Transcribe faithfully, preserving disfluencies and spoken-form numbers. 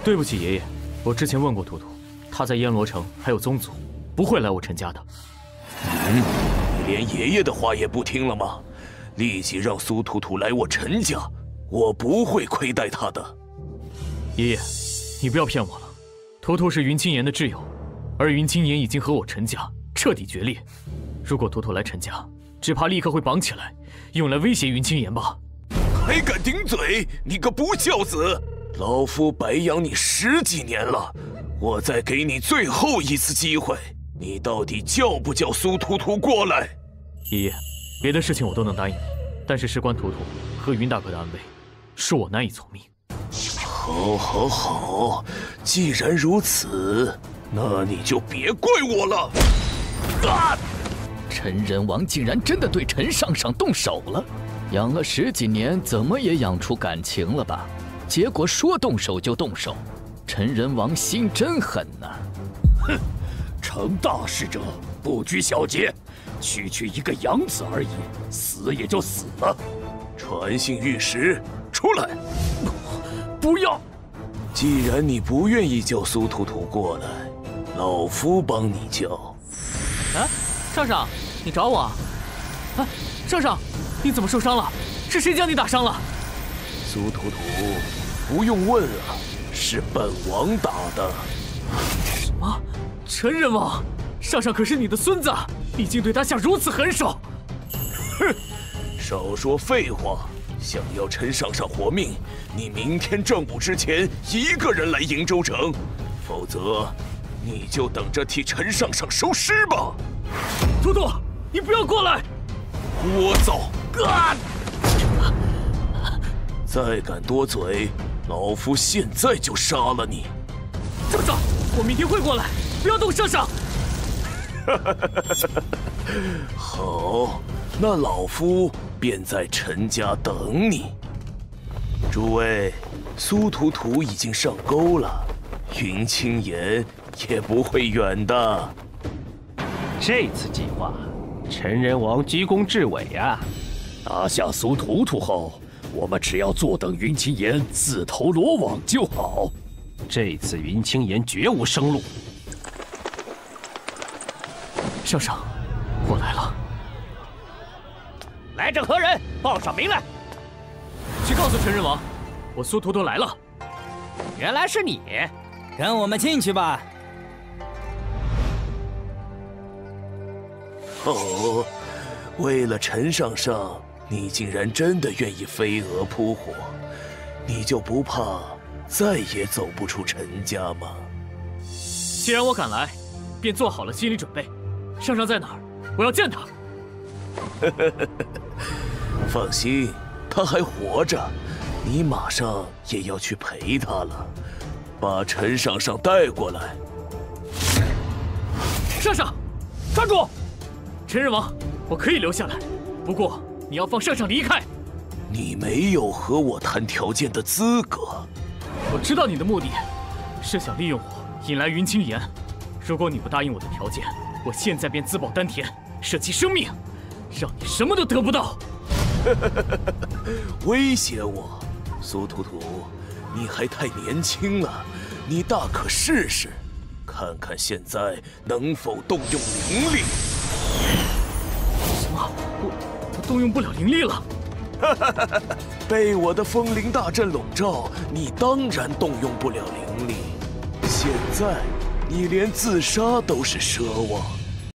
对不起，爷爷，我之前问过图图，他在燕罗城还有宗族，不会来我陈家的。 嗯，你连爷爷的话也不听了吗？立即让苏图图来我陈家，我不会亏待他的。 爷爷，你不要骗我了，图图是云清言的挚友，而云清言已经和我陈家彻底决裂。如果图图来陈家，只怕立刻会绑起来，用来威胁云清言吧。 还敢顶嘴！你个不孝子！老夫白养你十几年了，我再给你最后一次机会，你到底叫不叫苏图图过来？ 爷爷，别的事情我都能答应你，但是事关图图和云大哥的安危，恕我难以从命。 好，好，好，既然如此，那你就别怪我了。啊！ 陈人王竟然真的对陈上上动手了，养了十几年，怎么也养出感情了吧？结果说动手就动手，陈人王心真狠呐！ 哼，成大事者不拘小节，区区一个养子而已，死也就死了。 传信玉石，出来！ 不要！ 既然你不愿意叫苏图图过来，老夫帮你叫。 啊，上上，你找我啊？啊，上上，你怎么受伤了？是谁将你打伤了？ 苏图图，不用问了，是本王打的。 什么？陈人王？上上可是你的孙子，你竟对他下如此狠手！ 哼，少说废话！想要陈上上活命，你明天正午之前一个人来瀛州城，否则你就等着替陈上上收尸吧。 图图，你不要过来！ 聒噪！啊！再敢多嘴，老夫现在就杀了你！ 上上，我明天会过来，不要动上上！ 好，那老夫便在陈家等你。诸位，苏图图已经上钩了，云清言也不会远的。 这次计划，陈人王居功至伟啊！ 拿下苏图图后，我们只要坐等云清言自投罗网就好。 这次云清言绝无生路。 上上，我来了。 来者何人？报上名来。 去告诉陈人王，我苏图图来了。 原来是你， 跟我们进去吧。 哦，为了陈上上，你竟然真的愿意飞蛾扑火，你就不怕再也走不出陈家吗？ 既然我敢来，便做好了心理准备。上上在哪儿？我要见他。 放心，他还活着，你马上也要去陪他了。把陈上上带过来。 上上，站住！陈人王，我可以留下来，不过你要放上上离开。 你没有和我谈条件的资格。 我知道你的目的，是想利用我引来云清言。如果你不答应我的条件，我现在便自爆丹田，舍弃生命，让你什么都得不到。 威胁我，苏图图，你还太年轻了，你大可试试，看看现在能否动用灵力。 什么？我我动用不了灵力了？ 被我的风灵大阵笼罩，你当然动用不了灵力。现在你连自杀都是奢望。